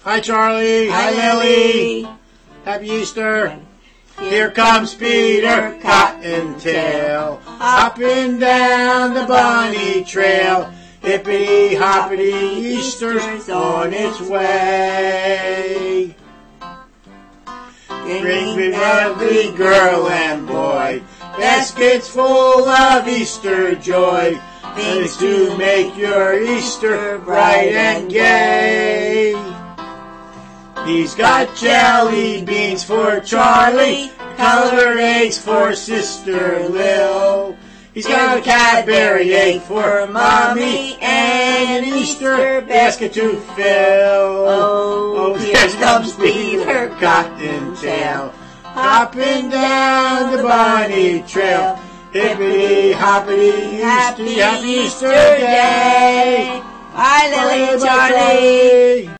Hi, Charlie. Hi, Lily. Happy Easter. Here comes Peter Cottontail, hopping down the bunny trail. Hippity hoppity, Easter's on its way. Bring me lovely girl and boy, baskets full of Easter joy, things to make your Easter bright and gay. He's got jelly beans for Charlie, colored eggs for Sister Lil. He's got a Cadbury egg for Mommy and an Easter basket to fill. Oh, here comes Peter Cottontail, hopping down the bunny trail. Hippity hoppity, happy Easter day. Bye, Lily, Charlie.